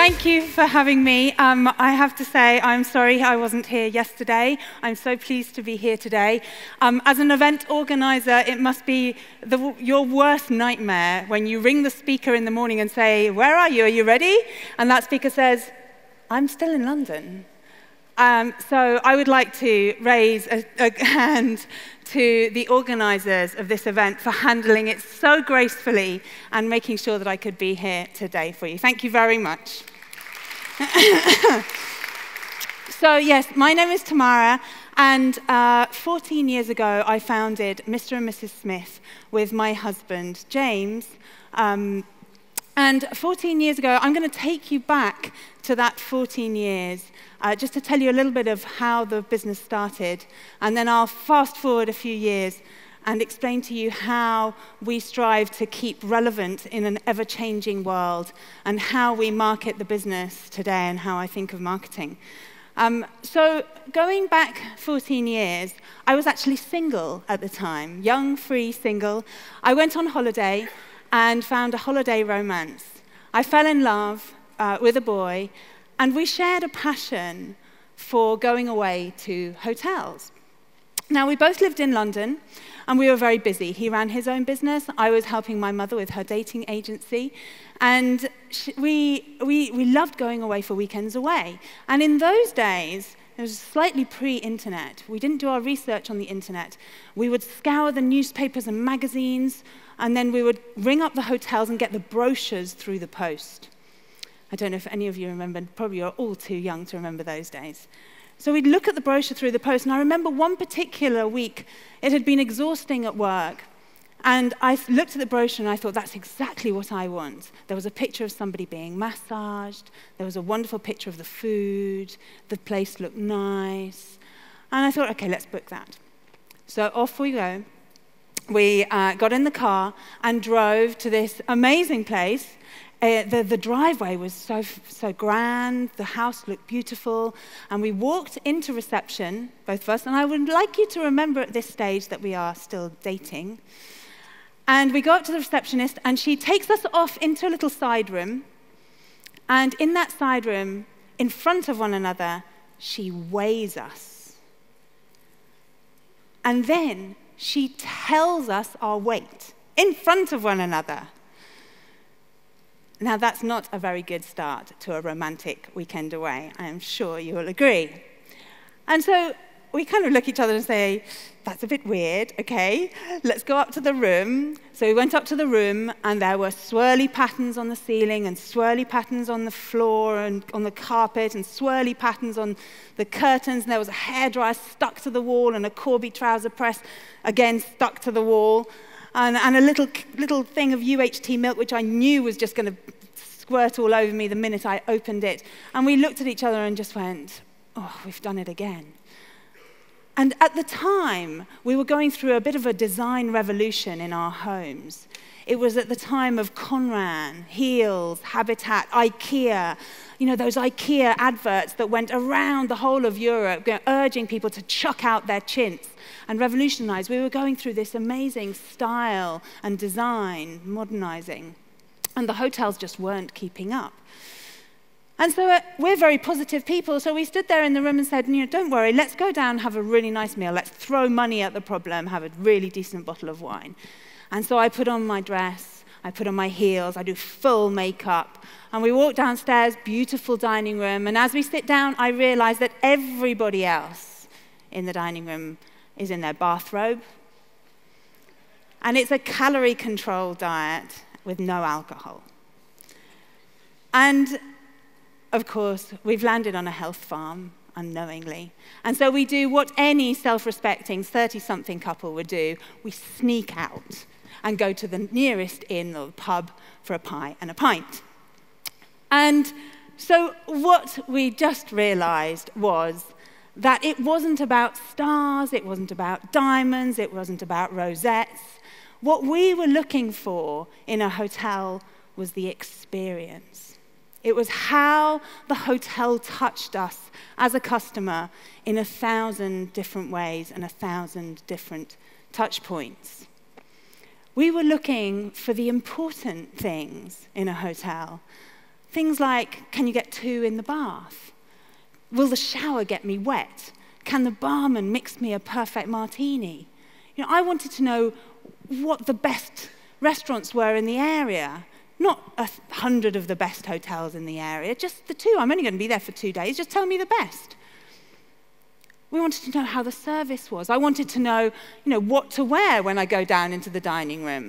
thank you for having me. I have to say, I'm sorry I wasn't here yesterday. I'm so pleased to be here today. As an event organizer, it must be your worst nightmare when you ring the speaker in the morning and say, "Where are you? Are you ready?" And that speaker says, "I'm still in London." So I would like to raise a hand to the organizers of this event for handling it so gracefully and making sure that I could be here today for you. Thank you very much. So yes, my name is Tamara, and 14 years ago I founded Mr. and Mrs. Smith with my husband, James. And 14 years ago, I'm going to take you back to that 14 years, just to tell you a little bit of how the business started. And then I'll fast forward a few years and explain to you how we strive to keep relevant in an ever-changing world and how we market the business today and how I think of marketing. So going back 14 years, I was actually single at the time, young, free, single. I went on holiday and found a holiday romance. I fell in love with a boy, and we shared a passion for going away to hotels. Now, we both lived in London, and we were very busy. He ran his own business. I was helping my mother with her dating agency. And we loved going away for weekends away. And in those days, it was slightly pre-internet. We didn't do our research on the internet. We would scour the newspapers and magazines, and then we would ring up the hotels and get the brochures through the post. I don't know if any of you remember. Probably you're all too young to remember those days. So we'd look at the brochure through the post, and I remember one particular week, it had been exhausting at work, and I looked at the brochure and I thought, that's exactly what I want. There was a picture of somebody being massaged, there was a wonderful picture of the food, the place looked nice, and I thought, okay, let's book that. So off we go. We got in the car and drove to this amazing place. The driveway was so grand, the house looked beautiful, and we walked into reception, both of us, and I would like you to remember at this stage that we are still dating. And we go up to the receptionist, and she takes us off into a little side room, and in that side room, in front of one another, she weighs us. And then she tells us our weight in front of one another. Now, that's not a very good start to a romantic weekend away. I am sure you will agree. And so we kind of look at each other and say, that's a bit weird, okay, let's go up to the room. So we went up to the room, and there were swirly patterns on the ceiling and swirly patterns on the floor and on the carpet and swirly patterns on the curtains. And there was a hairdryer stuck to the wall and a Corby trouser press, again, stuck to the wall. And a little thing of UHT milk, which I knew was just going to squirt all over me the minute I opened it. And we looked at each other and just went, oh, we've done it again. And at the time, we were going through a bit of a design revolution in our homes. It was at the time of Conran, Heels, Habitat, IKEA, you know, those IKEA adverts that went around the whole of Europe, urging people to chuck out their chintz and revolutionize. We were going through this amazing style and design, modernizing, and the hotels just weren't keeping up. And so we're very positive people, so we stood there in the room and said, you know, don't worry, let's go down, have a really nice meal, let's throw money at the problem, have a really decent bottle of wine. And so I put on my dress, I put on my heels, I do full makeup, and we walk downstairs, beautiful dining room, and as we sit down, I realize that everybody else in the dining room is in their bathrobe. And it's a calorie-controlled diet with no alcohol. And of course, we've landed on a health farm unknowingly. And so we do what any self-respecting 30-something couple would do. We sneak out and go to the nearest inn or pub for a pie and a pint. And so what we just realized was that it wasn't about stars, it wasn't about diamonds, it wasn't about rosettes. What we were looking for in a hotel was the experience. It was how the hotel touched us as a customer in 1,000 different ways and 1,000 different touch points. We were looking for the important things in a hotel, Things like, can you get 2 in the bath? Will the shower get me wet? Can the barman mix me a perfect martini? I wanted to know what the best restaurants were in the area, not 100 of the best hotels in the area, just the 2. I'm only going to be there for 2 days. Just tell me the best. We wanted to know how the service was. I wanted to know, what to wear when I go down into the dining room.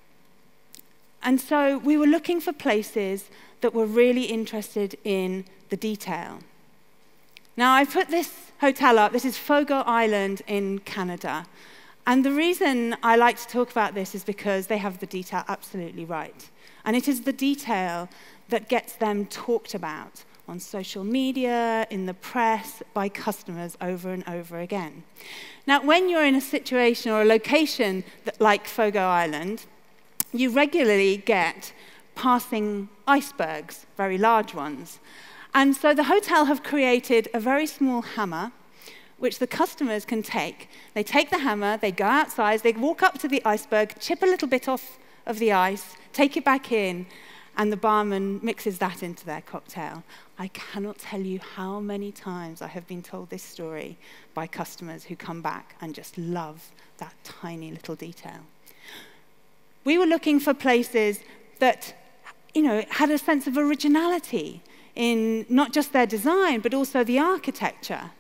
And so we were looking for places that were really interested in the detail. Now, I put this hotel up. This is Fogo Island in Canada. And the reason I like to talk about this is because they have the detail absolutely right. And it is the detail that gets them talked about on social media, in the press, by customers over and over again. Now, when you're in a situation or a location like Fogo Island, you regularly get passing icebergs, very large ones. And so the hotel have created a very small hammer which the customers can take. They take the hammer, they go outside, they walk up to the iceberg, chip a little bit off of the ice, take it back in, and the barman mixes that into their cocktail. I cannot tell you how many times I have been told this story by customers who come back and just love that tiny little detail. We were looking for places that, had a sense of originality in not just their design, but also the architecture.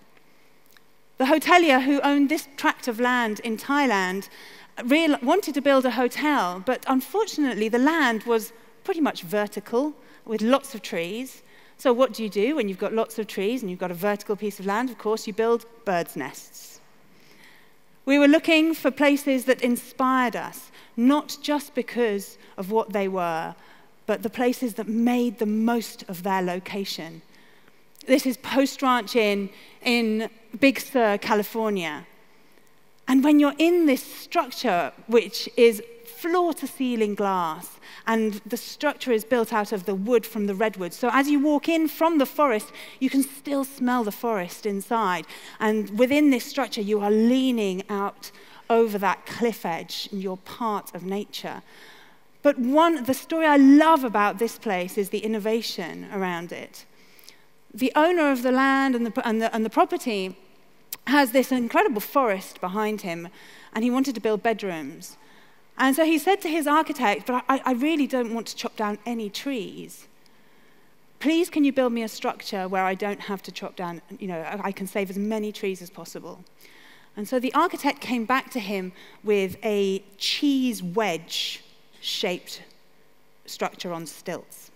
The hotelier who owned this tract of land in Thailand wanted to build a hotel, but unfortunately the land was pretty much vertical with lots of trees. So what do you do when you've got lots of trees and you've got a vertical piece of land? Of course, you build birds' nests. We were looking for places that inspired us, not just because of what they were, but the places that made the most of their location. This is Post Ranch Inn in Big Sur, California. And when you're in this structure, which is floor-to-ceiling glass, and the structure is built out of the wood from the redwoods, so as you walk in from the forest, you can still smell the forest inside. And within this structure, you are leaning out over that cliff edge, and you're part of nature. But the story I love about this place is the innovation around it. The owner of the land and the property has this incredible forest behind him, and he wanted to build bedrooms. And so he said to his architect, but I really don't want to chop down any trees. Please, can you build me a structure where I don't have to chop down, I can save as many trees as possible. And so the architect came back to him with a cheese wedge-shaped structure on stilts.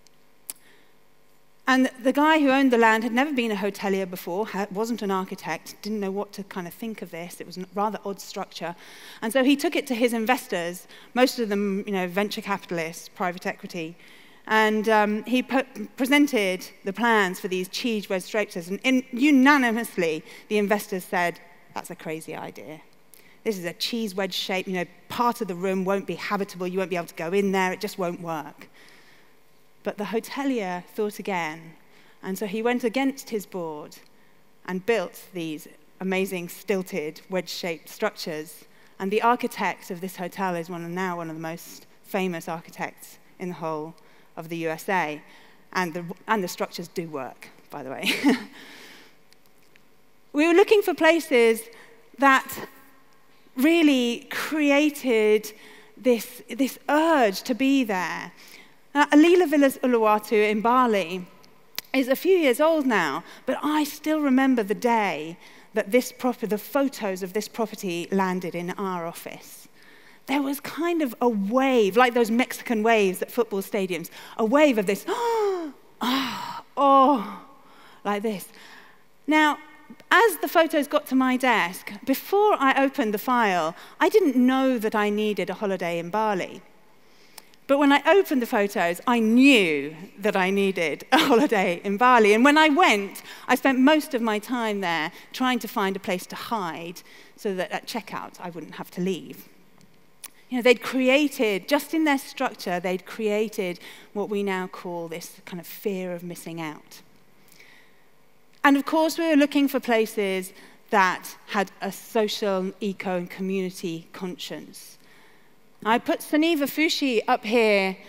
And the guy who owned the land had never been a hotelier before, wasn't an architect, didn't know what to kind of think of this. It was a rather odd structure. And so he took it to his investors, most of them, venture capitalists, private equity. And he presented the plans for these cheese wedge structures. And unanimously, the investors said, that's a crazy idea. This is a cheese wedge shape. Part of the room won't be habitable. You won't be able to go in there. It just won't work. But the hotelier thought again, and so he went against his board and built these amazing stilted wedge-shaped structures. And the architect of this hotel is now one of the most famous architects in the whole of the USA. And the structures do work, by the way. We were looking for places that really created this urge to be there. Alila Villas Uluwatu in Bali is a few years old now, but I still remember the day that the photos of this property landed in our office. There was kind of a wave, like those Mexican waves at football stadiums, a wave of this, like this. Now, as the photos got to my desk, before I opened the file, I didn't know that I needed a holiday in Bali. But when I opened the photos, I knew that I needed a holiday in Bali. And when I went, I spent most of my time there trying to find a place to hide so that at checkout I wouldn't have to leave. They'd created, just in their structure, they'd created what we now call this kind of fear of missing out. And of course, we were looking for places that had a social, eco, and community conscience. I put Suniva Fushi up here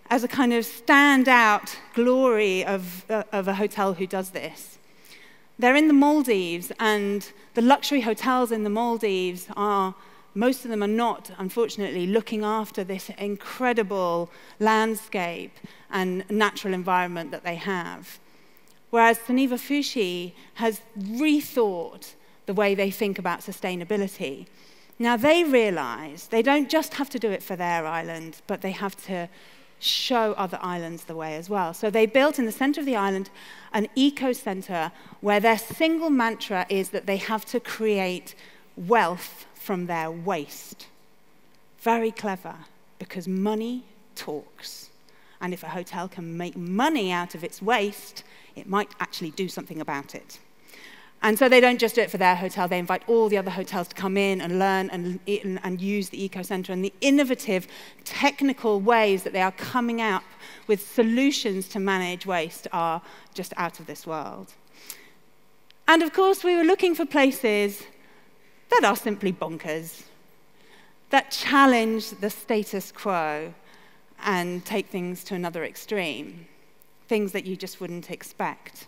as a kind of standout glory of a hotel who does this. They're in the Maldives, and the luxury hotels in the Maldives most of them are not, unfortunately, looking after this incredible landscape and natural environment that they have. Whereas Suniva Fushi has rethought the way they think about sustainability. Now, they realize they don't just have to do it for their island, but they have to show other islands the way as well. So they built in the center of the island an eco-center where their single mantra is that they have to create wealth from their waste. Very clever, because money talks. And if a hotel can make money out of its waste, it might actually do something about it. And so they don't just do it for their hotel, they invite all the other hotels to come in and learn and use the eco-center. And the innovative technical ways that they are coming up with solutions to manage waste are just out of this world. And of course, we were looking for places that are simply bonkers, that challenge the status quo and take things to another extreme, things that you just wouldn't expect.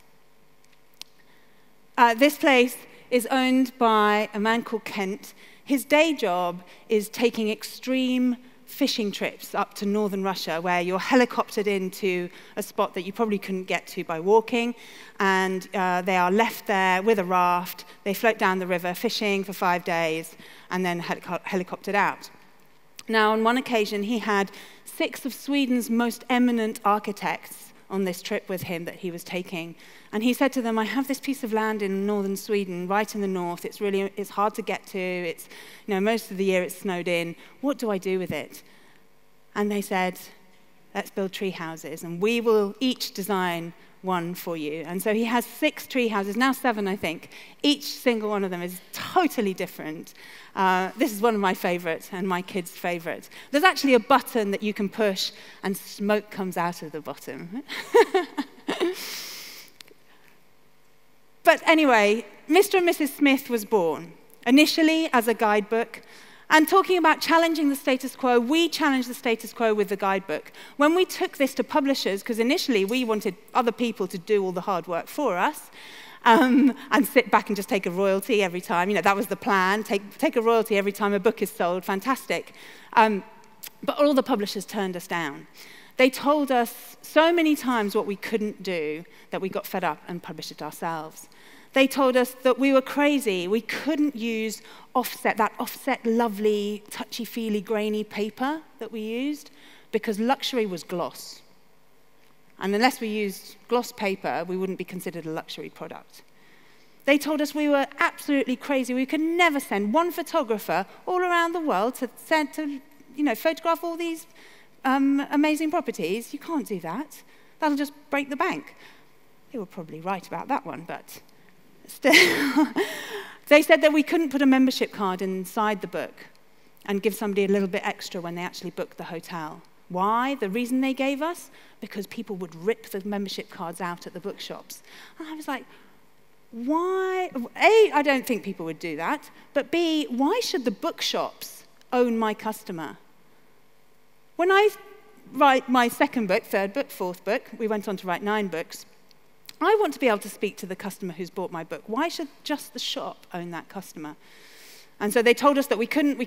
This place is owned by a man called Kent. His day job is taking extreme fishing trips up to northern Russia, where you're helicoptered into a spot that you probably couldn't get to by walking, and they are left there with a raft. They float down the river, fishing for 5 days, and then helicoptered out. Now, on one occasion, he had 6 of Sweden's most eminent architects on this trip with him that he was taking. And he said to them, I have this piece of land in northern Sweden, right in the north. It's hard to get to. Most of the year it's snowed in. What do I do with it? And they said, let's build tree houses, and we will each design one for you. And so he has 6 tree houses, now 7, I think. Each single one of them is totally different. This is one of my favorites and my kids' favorite. There's actually a button that you can push, and smoke comes out of the bottom. But anyway, Mr. and Mrs. Smith was born, initially as a guidebook. And talking about challenging the status quo, we challenged the status quo with the guidebook. When we took this to publishers, because initially we wanted other people to do all the hard work for us, and sit back and just take a royalty every time. That was the plan, take a royalty every time a book is sold, fantastic. But all the publishers turned us down. They told us so many times what we couldn't do that we got fed up and published it ourselves. They told us that we were crazy. We couldn't use that offset lovely, touchy-feely, grainy paper that we used, because luxury was gloss. And unless we used gloss paper, we wouldn't be considered a luxury product. They told us we were absolutely crazy. We could never send one photographer all around the world to photograph all these amazing properties. You can't do that. That'll just break the bank. They were probably right about that one, but still. They said that we couldn't put a membership card inside the book and give somebody a little bit extra when they actually booked the hotel. Why? The reason they gave us? Because people would rip the membership cards out at the bookshops. And I was like, why? A, I don't think people would do that. But B, why should the bookshops own my customer? When I write my 2nd book, 3rd book, 4th book, we went on to write 9 books, I want to be able to speak to the customer who's bought my book. Why should just the shop own that customer? And so they told us that we couldn't,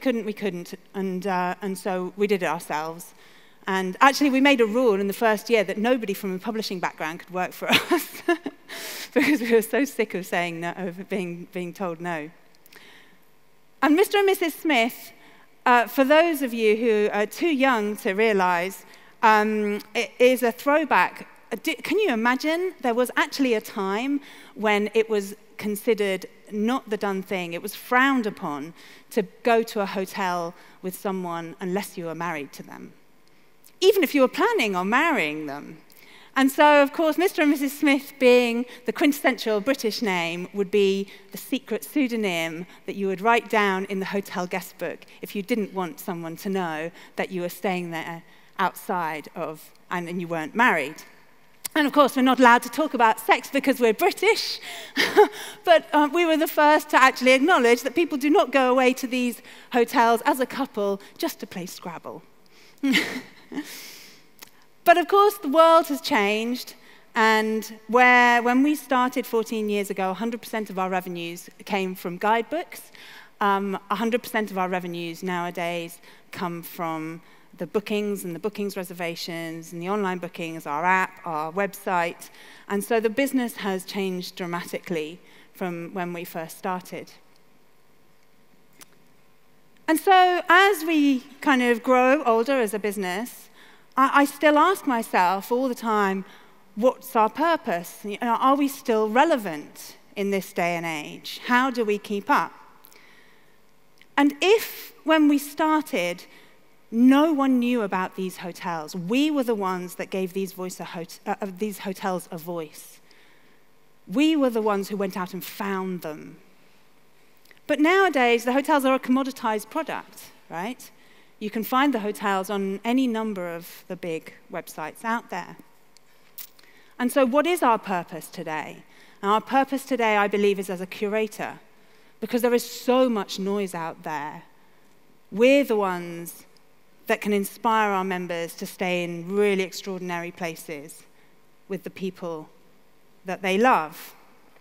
and so we did it ourselves. And actually, we made a rule in the first year that nobody from a publishing background could work for us, because we were so sick of saying no, of being told no. And Mr. and Mrs. Smith, for those of you who are too young to realize, it is a throwback. Can you imagine? There was actually a time when it was considered not the done thing. It was frowned upon to go to a hotel with someone unless you were married to them, even if you were planning on marrying them. And so, of course, Mr. and Mrs. Smith, being the quintessential British name, would be the secret pseudonym that you would write down in the hotel guest book if you didn't want someone to know that you were staying there outside of, and you weren't married. And of course, we're not allowed to talk about sex because we're British, but we were the first to actually acknowledge that people do not go away to these hotels as a couple just to play Scrabble. But But of course, the world has changed, and when we started 14 years ago, 100% of our revenues came from guidebooks. 100% of our revenues nowadays come from the bookings and the bookings reservations and the online bookings, our app, our website. And so the business has changed dramatically from when we first started. And so as we kind of grow older as a business, I still ask myself all the time, what's our purpose? You know, are we still relevant in this day and age? How do we keep up? And if, when we started, no one knew about these hotels, we were the ones that gave these hotels a voice. We were the ones who went out and found them. But nowadays, the hotels are a commoditized product, right? You can find the hotels on any number of the big websites out there. And so what is our purpose today? And our purpose today, I believe, is as a curator, because there is so much noise out there. We're the ones that can inspire our members to stay in really extraordinary places with the people that they love.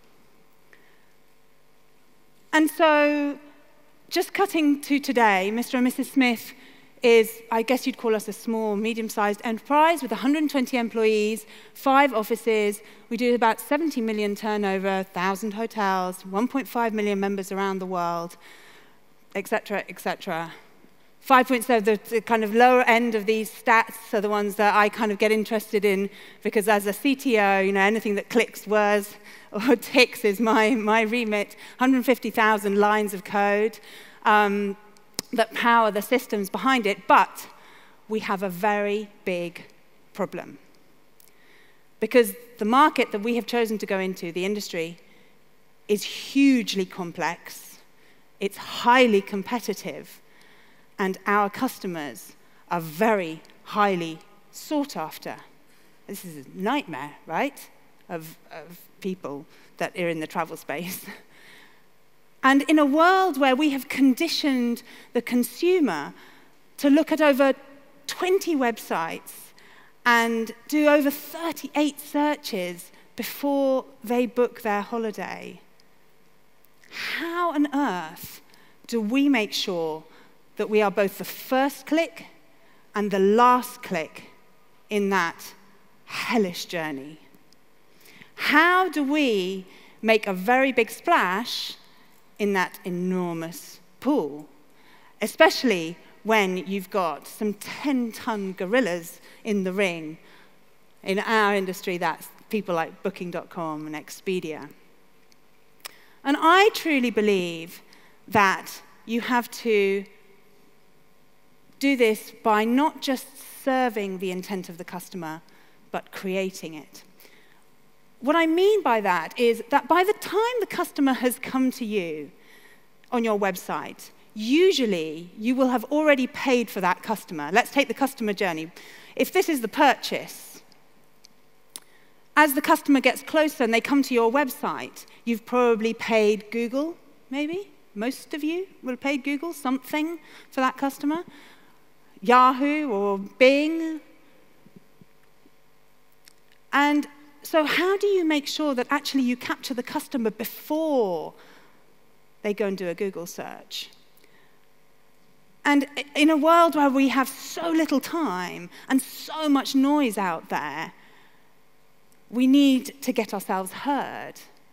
And so, just cutting to today, Mr. and Mrs. Smith is, I guess you'd call us a small, medium-sized enterprise with 120 employees, 5 offices. We do about 70 million turnover, 1,000 hotels, 1.5 million members around the world, et cetera, et cetera. 5.7, the kind of lower end of these stats are the ones that I kind of get interested in, because as a CTO, you know, anything that clicks, whirs, or ticks is my remit. 150,000 lines of code that power the systems behind it, but we have a very big problem. Because the market that we have chosen to go into, the industry, is hugely complex, it's highly competitive, and our customers are very highly sought after. This is a nightmare, right, of people that are in the travel space. And in a world where we have conditioned the consumer to look at over 20 websites and do over 38 searches before they book their holiday, how on earth do we make sure that we are both the first click and the last click in that hellish journey? How do we make a very big splash in that enormous pool, especially when you've got some 10-ton gorillas in the ring? In our industry, that's people like Booking.com and Expedia. And I truly believe that you have to do this by not just serving the intent of the customer, but creating it. What I mean by that is that by the time the customer has come to you on your website, usually you will have already paid for that customer. Let's take the customer journey. If this is the purchase, as the customer gets closer and they come to your website, you've probably paid Google, maybe? Most of you will have paid Google something for that customer. Yahoo or Bing. And so how do you make sure that actually you capture the customer before they go and do a Google search? And in a world where we have so little time and so much noise out there, we need to get ourselves heard.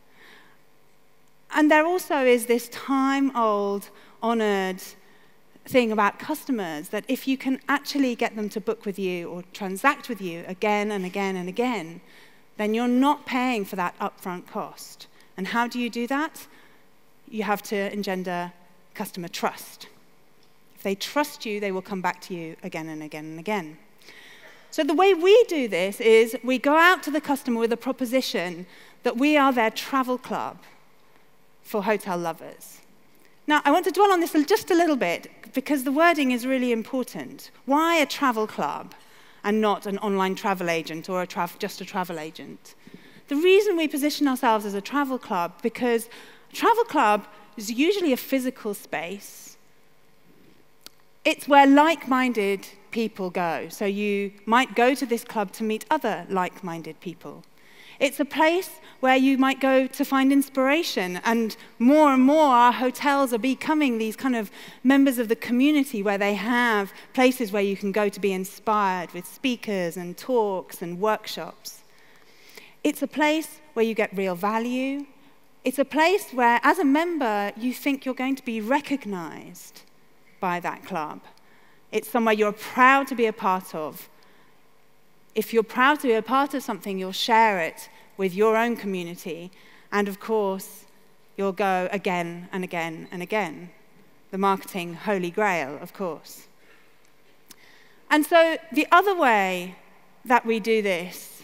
And there also is this time-old, honored thing about customers, that if you can actually get them to book with you or transact with you again and again and again, then you're not paying for that upfront cost. And how do you do that? You have to engender customer trust. If they trust you, they will come back to you again and again and again. So the way we do this is we go out to the customer with a proposition that we are their travel club for hotel lovers. Now, I want to dwell on this just a little bit, because the wording is really important. Why a travel club and not an online travel agent or just a travel agent? The reason we position ourselves as a travel club, because a travel club is usually a physical space. It's where like-minded people go. So you might go to this club to meet other like-minded people. It's a place where you might go to find inspiration, and more our hotels are becoming these kind of members of the community where they have places where you can go to be inspired with speakers and talks and workshops. It's a place where you get real value. It's a place where, as a member, you think you're going to be recognized by that club. It's somewhere you're proud to be a part of. If you're proud to be a part of something, you'll share it with your own community. And of course, you'll go again and again and again. The marketing holy grail, of course. And so the other way that we do this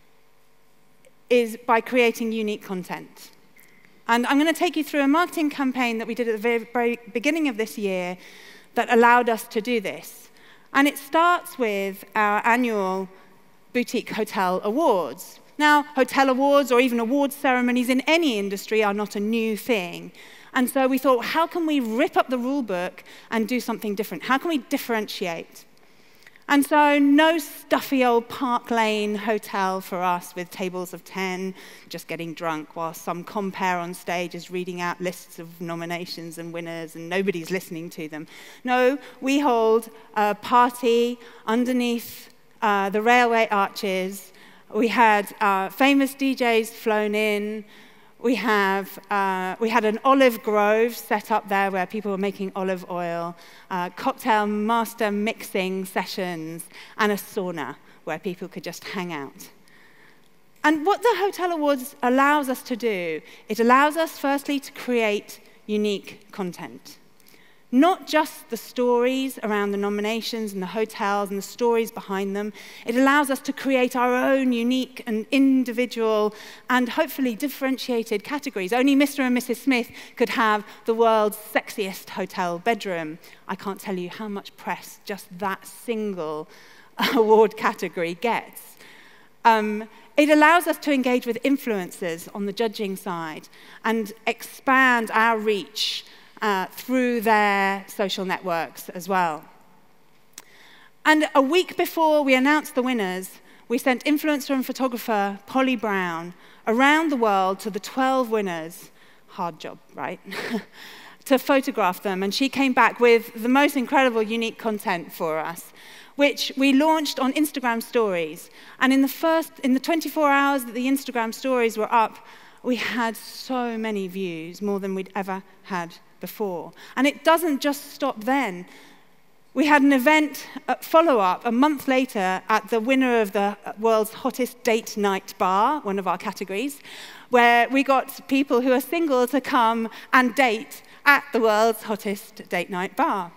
is by creating unique content. And I'm going to take you through a marketing campaign that we did at the very beginning of this year that allowed us to do this. And it starts with our annual Boutique Hotel Awards. Now, hotel awards or even awards ceremonies in any industry are not a new thing. And so we thought, how can we rip up the rule book and do something different? How can we differentiate? And so no stuffy old Park Lane hotel for us with tables of 10, just getting drunk while some compere on stage is reading out lists of nominations and winners and nobody's listening to them. No, we hold a party underneath the railway arches. We had famous DJs flown in. We had an olive grove set up there where people were making olive oil, cocktail master mixing sessions, and a sauna where people could just hang out. And what the Hotel Awards allows us to do, it allows us firstly to create unique content. Not just the stories around the nominations and the hotels and the stories behind them. It allows us to create our own unique and individual and hopefully differentiated categories. Only Mr. and Mrs. Smith could have the world's sexiest hotel bedroom. I can't tell you how much press just that single award category gets. It allows us to engage with influencers on the judging side and expand our reach through their social networks as well. And a week before we announced the winners, we sent influencer and photographer Polly Brown around the world to the 12 winners, hard job, right, to photograph them. And she came back with the most incredible unique content for us, which we launched on Instagram stories. And in the 24 hours that the Instagram stories were up, we had so many views, more than we'd ever had before. And it doesn't just stop then. We had an event follow-up a month later at the winner of the world's hottest date night bar, one of our categories, where we got people who are single to come and date at the world's hottest date night bar.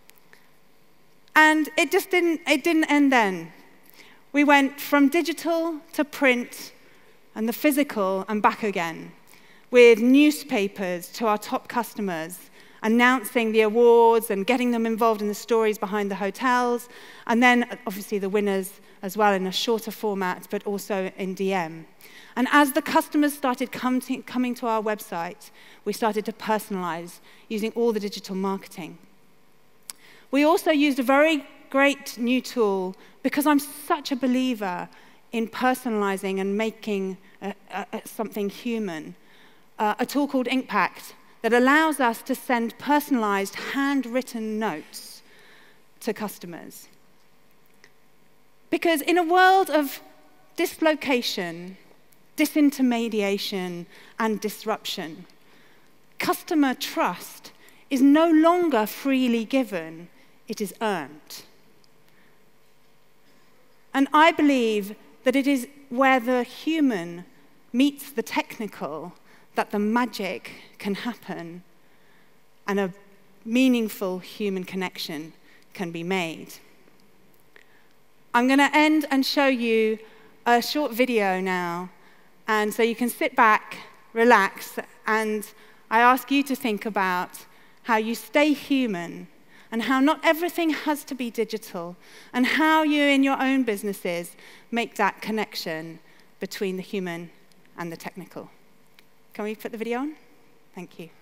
And it didn't end then. We went from digital to print and the physical and back again, with newspapers to our top customers, announcing the awards and getting them involved in the stories behind the hotels, and then obviously the winners as well in a shorter format, but also in DM. And as the customers started coming to our website, we started to personalize using all the digital marketing. We also used a very great new tool, because I'm such a believer in personalizing and making something human. A tool called Inkpact that allows us to send personalized handwritten notes to customers. Because in a world of dislocation, disintermediation, and disruption, customer trust is no longer freely given, it is earned. And I believe that it is where the human meets the technical that the magic can happen and a meaningful human connection can be made. I'm going to end and show you a short video now, and so you can sit back, relax, and I ask you to think about how you stay human and how not everything has to be digital, and how you in your own businesses make that connection between the human and the technical. Can we put the video on? Thank you.